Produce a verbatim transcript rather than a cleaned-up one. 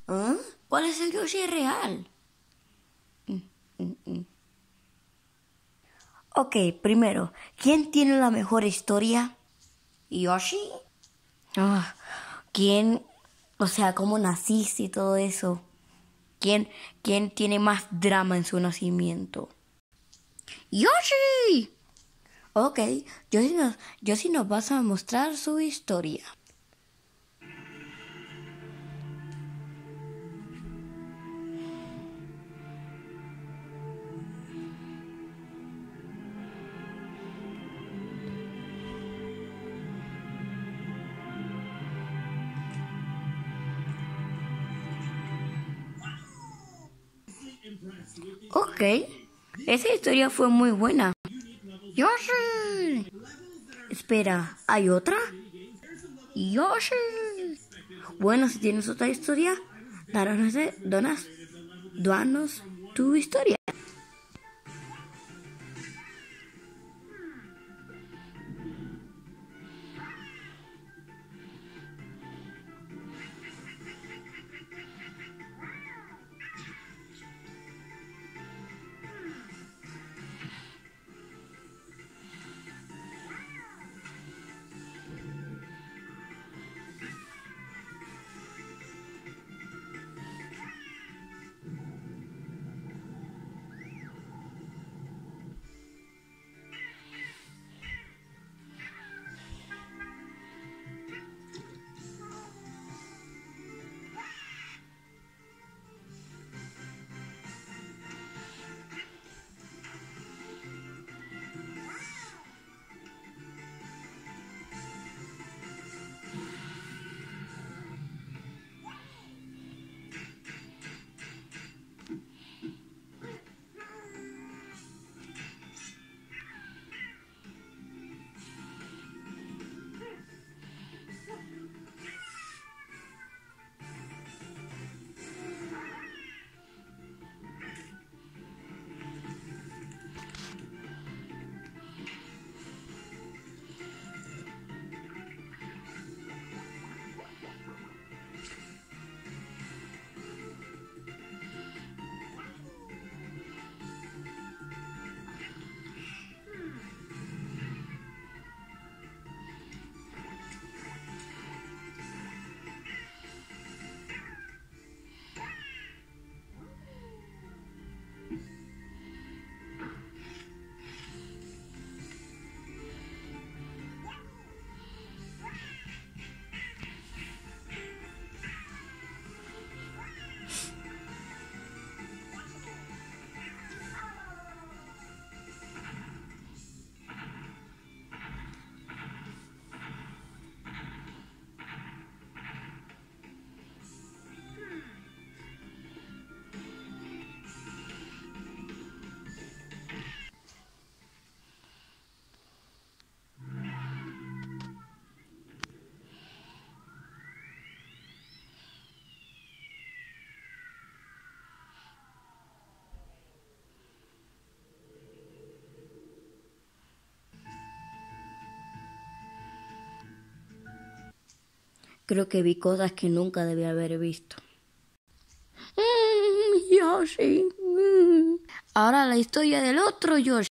¿Ah? ¿Cuál es el Yoshi real? Ok, primero, ¿quién tiene la mejor historia? ¿Yoshi? Ah, ¿quién, o sea, cómo naciste y todo eso? ¿Quién, quién tiene más drama en su nacimiento? ¡Yoshi! Ok, Yoshi nos, Yoshi nos vas a mostrar su historia. Ok, esa historia fue muy buena. ¡Yoshi! Espera, ¿hay otra? ¡Yoshi! Bueno, si tienes otra historia, danos, donas, danos tu historia. Creo que vi cosas que nunca debía haber visto. Mm, Yoshi. Mm. Ahora la historia del otro Yoshi.